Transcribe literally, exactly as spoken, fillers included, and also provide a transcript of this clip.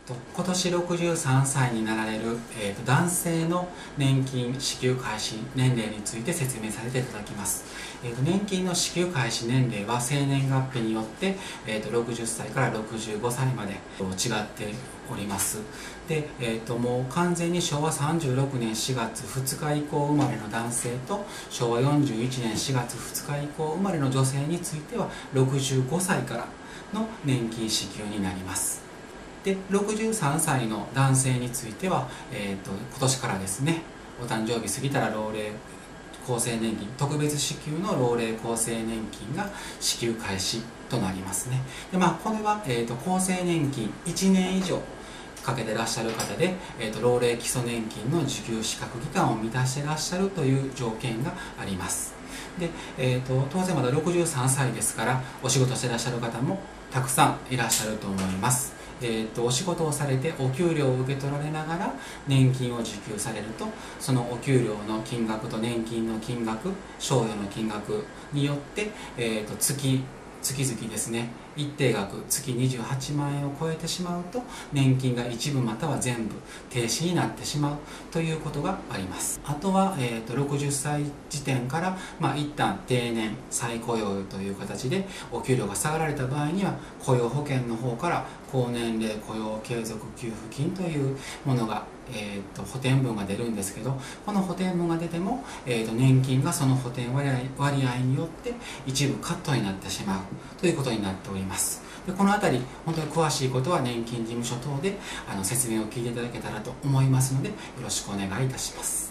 と今年ろくじゅうさんさいになられる、えー、と男性の年金支給開始年齢について説明させていただきます。えー、と年金の支給開始年齢は生年月日によって、えー、とろくじゅっさいからろくじゅうごさいまで違っております。で、えー、ともう完全にしょうわさんじゅうろくねんしがつふつか以降生まれの男性としょうわよんじゅういちねんしがつふつか以降生まれの女性についてはろくじゅうごさいからの年金支給になります。でろくじゅうさんさいの男性については、えー、と今年からですね、お誕生日過ぎたら老齢厚生年金特別支給の老齢厚生年金が支給開始となりますね。で、まあ、これは、えー、と厚生年金いちねん以上かけてらっしゃる方で、えー、と老齢基礎年金の受給資格期間を満たしてらっしゃるという条件があります。で、えー、と当然まだろくじゅうさんさいですから、お仕事してらっしゃる方もたくさんいらっしゃると思います。えー、とお仕事をされてお給料を受け取られながら年金を受給されると、そのお給料の金額と年金の金額、賞与の金額によって、えー、と月月々ですね、一定額月にじゅうはちまんえんを超えてしまうと年金が一部または全部停止になってしまうということがあります。あとは、えー、とろくじゅっさい時点から、まあ、一旦定年再雇用という形でお給料が下がられた場合には雇用保険の方から高年齢雇用継続給付金というものが、えー、と補填分が出るんですけど、この補填分が出ても、えー、と年金がその補填割合、割合によって一部カットになってしまうということになっております。でこの辺り本当に詳しいことは年金事務所等であの説明を聞いていただけたらと思いますので、よろしくお願いいたします。